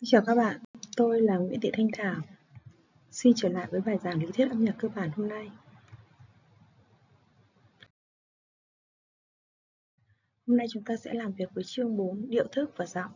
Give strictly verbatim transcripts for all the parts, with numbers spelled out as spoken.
Xin chào các bạn, tôi là Nguyễn Thị Thanh Thảo. Xin trở lại với bài giảng lý thuyết âm nhạc cơ bản hôm nay. Hôm nay chúng ta sẽ làm việc với chương bốn, điệu thức và giọng.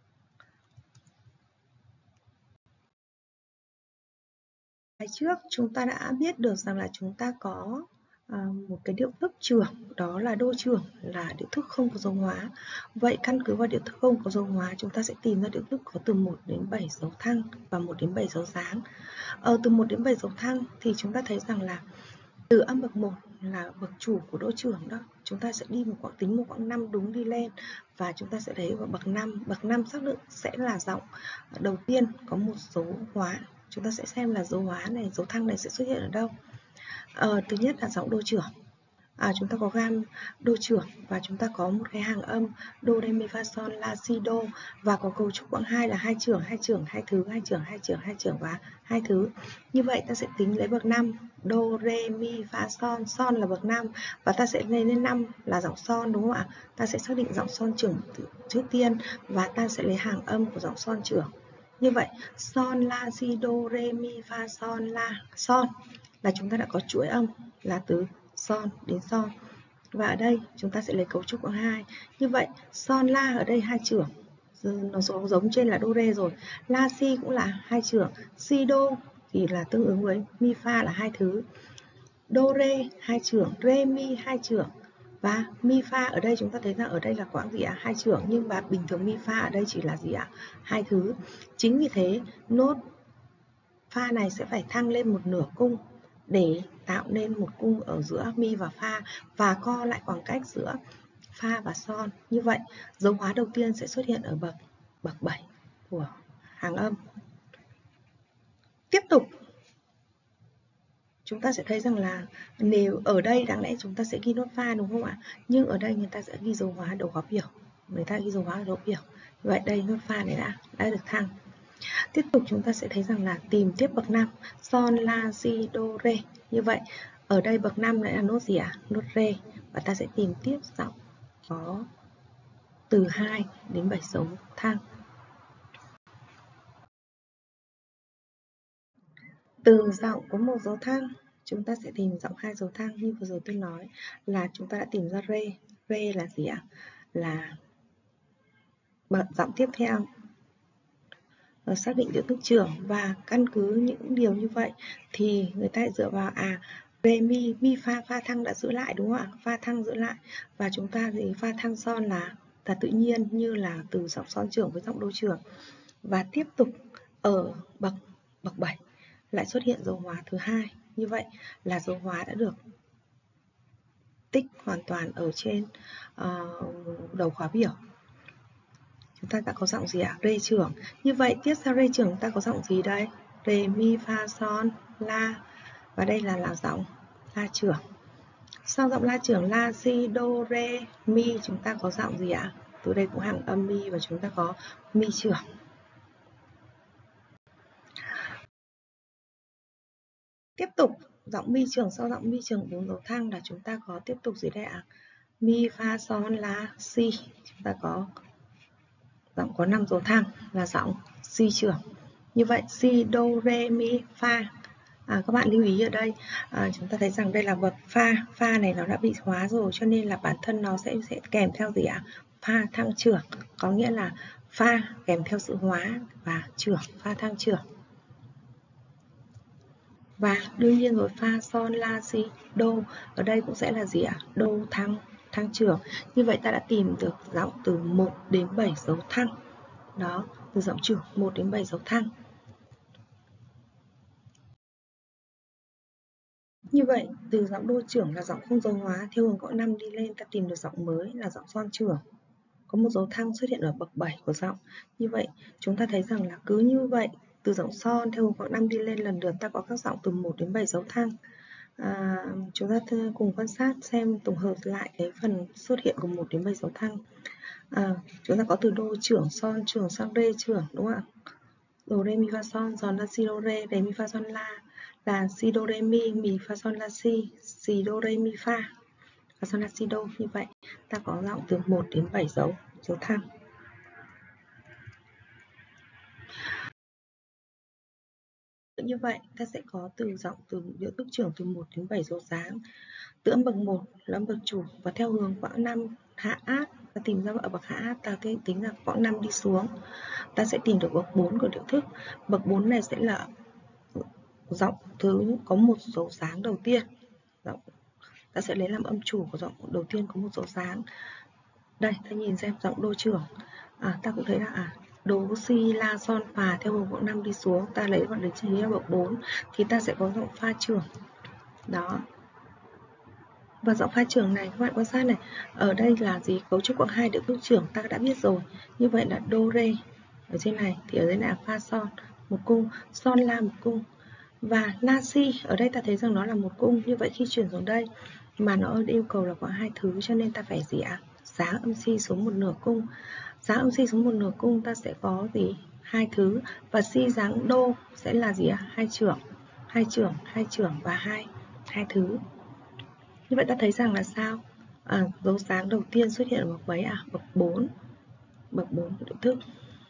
Bài trước chúng ta đã biết được rằng là chúng ta có à, một cái điệu thức trưởng, đó là đô trưởng, là điệu thức không có dấu hóa. Vậy căn cứ vào điệu thức không có dấu hóa, chúng ta sẽ tìm ra điệu thức có từ một đến bảy dấu thăng và một đến bảy dấu dáng. Ở từ một đến bảy dấu thăng thì chúng ta thấy rằng là từ âm bậc một là bậc chủ của đô trưởng đó, chúng ta sẽ đi một quãng tính một quãng năm đúng đi lên và chúng ta sẽ thấy vào bậc năm, bậc năm xác định sẽ là giọng đầu tiên có một dấu hóa. Chúng ta sẽ xem là dấu hóa này, dấu thăng này sẽ xuất hiện ở đâu. Ờ, thứ nhất là giọng đô trưởng. À, chúng ta có gam đô trưởng và chúng ta có một cái hàng âm đô re mi fa son la si đô và có cấu trúc quãng hai là hai trưởng, hai trưởng, hai thứ, hai trưởng, hai trưởng, hai trưởng và hai thứ. Như vậy ta sẽ tính lấy bậc năm, đô re mi fa son, son là bậc năm và ta sẽ lên đến năm là giọng son, đúng không ạ? Ta sẽ xác định giọng son trưởng trước tiên và ta sẽ lấy hàng âm của giọng son trưởng. Như vậy son la si đô re mi fa son la, son là chúng ta đã có chuỗi âm là từ son đến son. Và ở đây chúng ta sẽ lấy cấu trúc quãng hai. Như vậy son la ở đây hai trưởng, nó giống trên là đô rê rồi. La si cũng là hai trưởng, si đô thì là tương ứng với mi fa là hai thứ. Đô rê hai trưởng, rê mi hai trưởng và mi fa ở đây chúng ta thấy rằng ở đây là quãng gì ạ? Hai trưởng, nhưng mà bình thường mi fa ở đây chỉ là gì ạ? Hai thứ. Chính vì thế nốt fa này sẽ phải thăng lên một nửa cung để tạo nên một cung ở giữa mi và fa và co lại khoảng cách giữa fa và son. Như vậy dấu hóa đầu tiên sẽ xuất hiện ở bậc bậc bảy của hàng âm. Tiếp tục chúng ta sẽ thấy rằng là nếu ở đây đáng lẽ chúng ta sẽ ghi nốt fa, đúng không ạ? Nhưng ở đây người ta sẽ ghi dấu hóa đầu góp biểu, người ta ghi dấu hóa đầu biểu. Vậy đây nốt fa này đã đã được thăng. Tiếp tục chúng ta sẽ thấy rằng là tìm tiếp bậc năm, son la si đô rê. Như vậy ở đây bậc năm lại là nốt gì ạ? À? Nốt rê. Và ta sẽ tìm tiếp giọng có từ hai đến bảy dấu thăng. Từ giọng có một dấu thăng, chúng ta sẽ tìm giọng hai dấu thăng. Như vừa rồi tôi nói là chúng ta đã tìm ra rê. Rê là gì ạ? À? Là bậc giọng tiếp theo. Xác định điệu thức trưởng và căn cứ những điều như vậy thì người ta dựa vào à rê mi, mi fa, fa thăng đã giữ lại, đúng không ạ? Fa thăng giữ lại và chúng ta thì fa thăng son là là tự nhiên, như là từ giọng son trưởng với giọng đô trưởng. Và tiếp tục ở bậc bậc bảy lại xuất hiện dấu hóa thứ hai. Như vậy là dấu hóa đã được tích hoàn toàn ở trên uh, đầu khóa biểu. Chúng ta đã có giọng gì ạ? À? Rê trưởng. Như vậy tiếp sau rê trưởng ta có giọng gì đây? Rê, mi, fa, son, la. Và đây là là giọng la trưởng. Sau giọng la trưởng la, si, đô, rê, mi chúng ta có giọng gì ạ? À? Từ đây cũng hàng âm mi và chúng ta có mi trưởng. Tiếp tục giọng mi trưởng, sau giọng mi trưởng bốn dấu thăng là chúng ta có tiếp tục gì đây ạ? À? Mi, fa, son, la, si. Chúng ta có giọng có năm dấu thăng là giọng si trưởng. Như vậy si, đô, rê, mi, fa. À, các bạn lưu ý ở đây à, chúng ta thấy rằng đây là bậc fa. Fa này nó đã bị hóa rồi cho nên là bản thân nó sẽ, sẽ kèm theo gì ạ? Fa thăng trưởng. Có nghĩa là fa kèm theo sự hóa và trưởng, fa thăng trưởng. Và đương nhiên rồi fa, son, la, si, đô ở đây cũng sẽ là gì ạ? Đô thăng, thăng trưởng. Như vậy ta đã tìm được giọng từ một đến bảy dấu thăng. Đó, từ giọng trưởng một đến bảy dấu thăng. Như vậy, từ giọng đô trưởng là giọng không dấu hóa, theo hướng quãng năm đi lên ta tìm được giọng mới là giọng son trưởng. Có một dấu thăng xuất hiện ở bậc bảy của giọng. Như vậy, chúng ta thấy rằng là cứ như vậy, từ giọng son theo hướng quãng năm đi lên lần lượt ta có các giọng từ một đến bảy dấu thăng. À, chúng ta cùng quan sát xem tổng hợp lại cái phần xuất hiện của một đến bảy dấu thăng. À, chúng ta có từ đô trưởng, son trưởng sang rê trưởng, đúng không ạ? Đồ rê mi fa son, giòn la si đô rê, rê mi fa son la là si đô rê mi, mi fa son la si, si đô rê mi fa và son la si đô. Như vậy ta có giọng từ một đến bảy dấu dấu thăng. như vậy ta sẽ có từ giọng từ điệu thức trưởng từ một đến bảy dấu dáng. Từ âm bậc một là âm bậc chủ và theo hướng quãng năm hạ át, ta tìm ra ở bậc hạ át ta tính là quãng năm đi xuống. Ta sẽ tìm được bậc bốn của điệu thức. Bậc bốn này sẽ là giọng thứ có một dấu dáng đầu tiên. Giọng ta sẽ lấy làm âm chủ của giọng đầu tiên có một dấu dáng. Đây, ta nhìn xem giọng đô trưởng. À, ta cũng thấy là à, đố, si, la, son, phà theo hướng quãng năm đi xuống. Ta lấy vào đến chỉ là bậc bốn thì ta sẽ có giọng pha trưởng. Đó. Và giọng pha trưởng này các bạn quan sát này, ở đây là gì? Cấu trúc quãng hai điệu thức trưởng ta đã biết rồi. Như vậy là đô rê ở trên này thì ở đây là pha son một cung, son la một cung. Và la si ở đây ta thấy rằng nó là một cung, như vậy khi chuyển xuống đây mà nó yêu cầu là quãng hai thứ cho nên ta phải gì ạ? À? Giáng âm si xuống một nửa cung. Giáng âm si xuống một nửa cung ta sẽ có gì? Hai thứ, và si giáng đô sẽ là gì ạ? À? Hai trưởng, hai trưởng, hai trưởng và hai hai thứ. Như vậy ta thấy rằng là sao? À, dấu dáng đầu tiên xuất hiện ở bậc mấy à? Bậc bốn. Bậc bốn của điệu thức.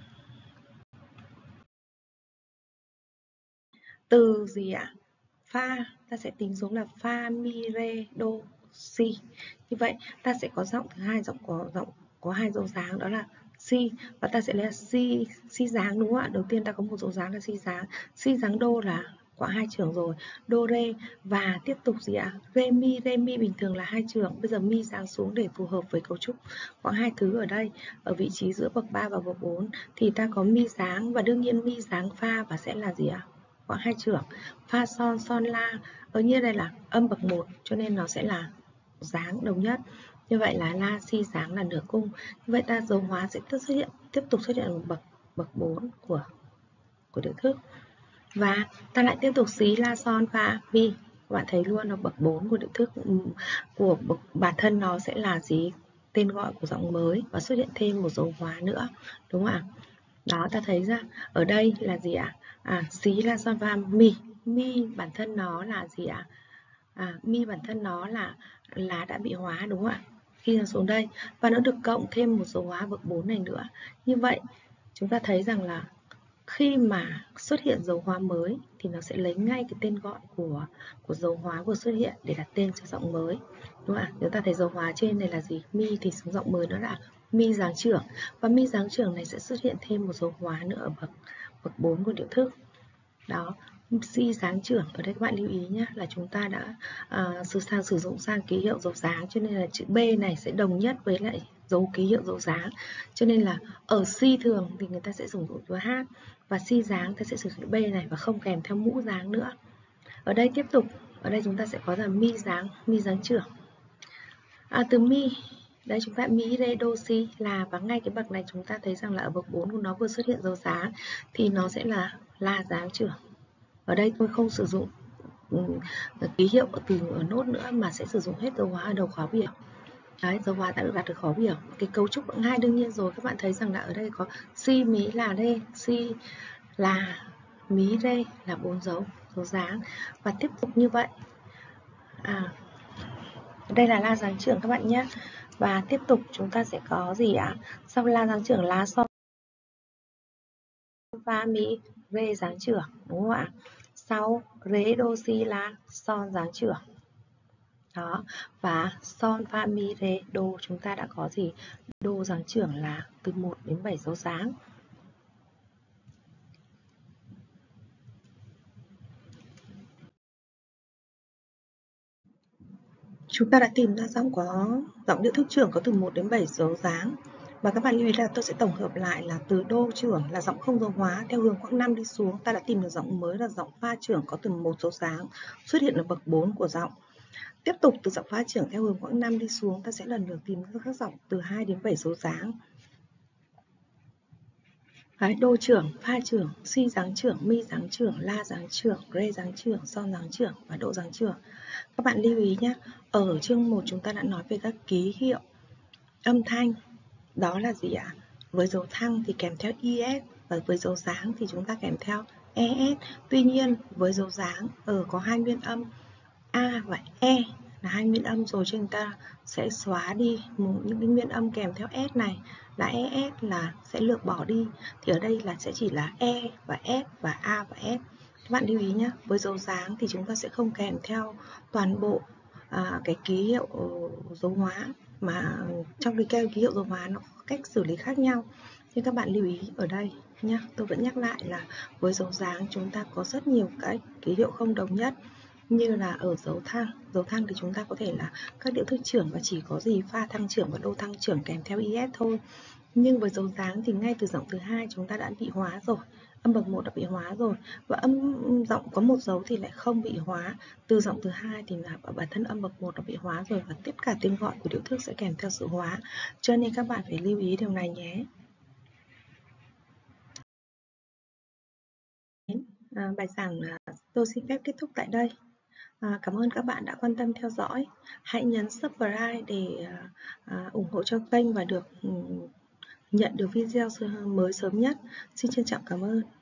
Từ gì ạ? À? Pha, ta sẽ tính xuống là pha, mi, rê, đô, si. Như vậy ta sẽ có giọng thứ hai, giọng có giọng có hai dấu dáng đó là si, và ta sẽ lấy là si, si dáng đúng không ạ? Đầu tiên ta có một dấu dáng là si dáng. Si dáng đô là quãng hai trưởng rồi, đô rê, và tiếp tục gì ạ? Rê mi, rê mi bình thường là hai trưởng, bây giờ mi giáng xuống để phù hợp với cấu trúc quãng hai thứ ở đây, ở vị trí giữa bậc ba và bậc bốn thì ta có mi giáng, và đương nhiên mi giáng pha và sẽ là gì ạ? Quãng hai trưởng. Pha son, son la, ở như đây là âm bậc một cho nên nó sẽ là dáng đồng nhất. Như vậy là la, si dáng là nửa cung. Như vậy ta dấu hóa sẽ xuất hiện tiếp tục xuất hiện ở bậc bậc bốn của của điệu thức. Và ta lại tiếp tục xí, la, son, pha, mi. Các bạn thấy luôn là bậc bốn của điệu thức của bậc bản thân nó sẽ là gì? Tên gọi của giọng mới và xuất hiện thêm một dấu hóa nữa, đúng không ạ? Đó, ta thấy ra ở đây là gì ạ? À, xí, la, son, pha, mi. Mi bản thân nó là gì ạ? À, mi bản thân nó là là đã bị hóa đúng không ạ? Khi nó xuống đây và nó được cộng thêm một dấu hóa bậc bốn này nữa. Như vậy chúng ta thấy rằng là khi mà xuất hiện dấu hóa mới thì nó sẽ lấy ngay cái tên gọi của của dấu hóa vừa xuất hiện để đặt tên cho giọng mới, đúng không ạ? Chúng ta thấy dấu hóa trên này là gì? Mi thì xuống giọng mới nó là mi giáng trưởng, và mi giáng trưởng này sẽ xuất hiện thêm một dấu hóa nữa ở bậc bậc bốn của điệu thức. Đó, si giáng trưởng ở đây các bạn lưu ý nhé, là chúng ta đã uh, sử sang sử dụng sang ký hiệu dấu dáng, cho nên là chữ B này sẽ đồng nhất với lại dấu ký hiệu dấu dáng, cho nên là ở si thường thì người ta sẽ sử dụng chữ H, và si dáng ta sẽ sử dụng B này và không kèm theo mũ dáng nữa. Ở đây tiếp tục, ở đây chúng ta sẽ có là mi dáng, mi dáng trưởng. À, từ mi đây chúng ta mi, rê, đô, si là, và ngay cái bậc này chúng ta thấy rằng là ở bậc bốn của nó vừa xuất hiện dấu dáng thì nó sẽ là la dáng trưởng. Ở đây tôi không sử dụng um, ký hiệu từ ở nốt nữa mà sẽ sử dụng hết dấu hóa ở đầu khó biểu. Đấy, dấu hóa đã được đặt ở khó biểu. Cái cấu trúc quãng hai đương nhiên rồi, các bạn thấy rằng là ở đây có si, mí, là, rê, si, là, mí, rê là bốn dấu dấu dáng, và tiếp tục như vậy. À, đây là la dáng trưởng các bạn nhé. Và tiếp tục chúng ta sẽ có gì ạ? À? Sau la dáng trưởng lá son, fa, mi, rê dáng trưởng, đúng không ạ? Sau rê, đô, si, la, son dáng trưởng. Đó, và son, fa, mi, rê, đô chúng ta đã có gì? Đô dáng trưởng là từ một đến bảy dấu dáng. Chúng ta đã tìm ra giọng có giọng điệu thức trưởng có từ một đến bảy dấu dáng. Và các bạn lưu ý là tôi sẽ tổng hợp lại là từ đô trưởng là giọng không dấu hóa theo hướng quãng năm đi xuống, ta đã tìm được giọng mới là giọng pha trưởng có từ một dấu dáng xuất hiện ở bậc bốn của giọng. Tiếp tục từ giọng pha trưởng theo hướng quãng năm đi xuống, ta sẽ lần lượt tìm ra các giọng từ hai đến bảy dấu dáng. Đấy, đô trưởng, pha trưởng, si dáng trưởng, mi dáng trưởng, la dáng trưởng, rê dáng trưởng, son dáng trưởng và độ dáng trưởng. Các bạn lưu ý nhé, ở chương một chúng ta đã nói về các ký hiệu âm thanh. Đó là gì ạ? Với dấu thăng thì kèm theo i ét, và với dấu dáng thì chúng ta kèm theo e ét. Tuy nhiên với dấu dáng ở có hai nguyên âm A và E là hai nguyên âm rồi, cho chúng ta sẽ xóa đi những cái nguyên âm kèm theo S này là e ét, là sẽ lược bỏ đi, thì ở đây là sẽ chỉ là E và S và A và S. Các bạn lưu ý nhé, với dấu dáng thì chúng ta sẽ không kèm theo toàn bộ à, cái ký hiệu dấu hóa, mà trong cái ký hiệu dấu hóa nó có cách xử lý khác nhau. Nhưng các bạn lưu ý ở đây nhé, tôi vẫn nhắc lại là với dấu dáng chúng ta có rất nhiều cái ký hiệu không đồng nhất. Như là ở dấu thăng, dấu thăng thì chúng ta có thể là các điệu thức trưởng và chỉ có gì pha thăng trưởng và đô thăng trưởng kèm theo i ét thôi. Nhưng với dấu dáng thì ngay từ giọng thứ hai chúng ta đã bị hóa rồi, âm bậc một đã bị hóa rồi, và âm giọng có một dấu thì lại không bị hóa. Từ giọng thứ hai thì là bản thân âm bậc một đã bị hóa rồi, và tất cả tên gọi của điệu thức sẽ kèm theo sự hóa. Cho nên các bạn phải lưu ý điều này nhé. À, bài giảng tôi xin phép kết thúc tại đây. À, cảm ơn các bạn đã quan tâm theo dõi. Hãy nhấn subscribe để à, ủng hộ cho kênh và được nhận được video mới sớm nhất. Xin trân trọng cảm ơn.